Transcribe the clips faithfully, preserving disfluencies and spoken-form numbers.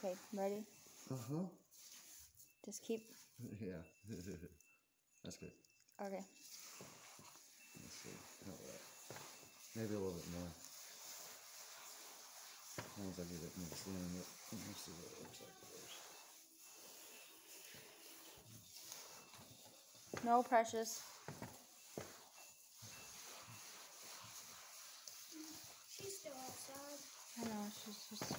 Okay, ready? Uh-huh. Just keep... Yeah. That's good. Okay. Let's see. How about that? Maybe a little bit more. Once I get it mixed in, let's see what it looks like first. No, Precious. She's still outside. I know, she's just...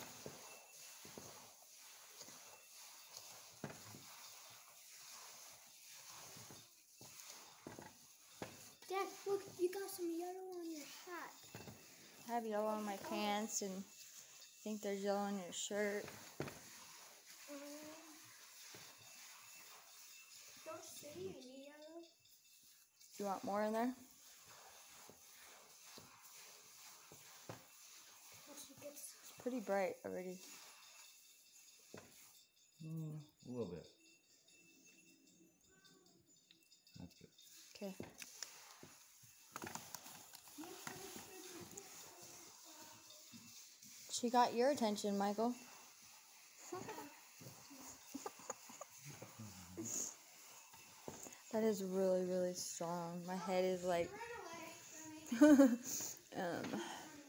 Dad, look, you got some yellow on your hat. I have yellow on my pants, and I think there's yellow on your shirt. Um, don't see any yellow. You want more in there? It's It's pretty bright already. Mm, a little bit. That's good. Okay. She got your attention, Michael. That is really, really strong. My head is like... um...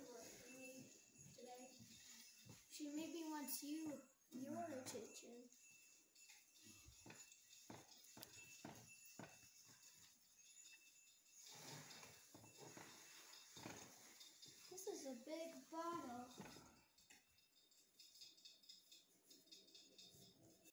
She maybe wants you, your attention. This is a big box.